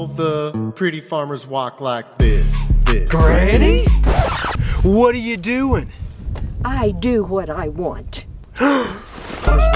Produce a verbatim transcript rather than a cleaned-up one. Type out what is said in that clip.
all the pretty farmers walk like this, this. Granny? What are you doing? I do what I want. Farmers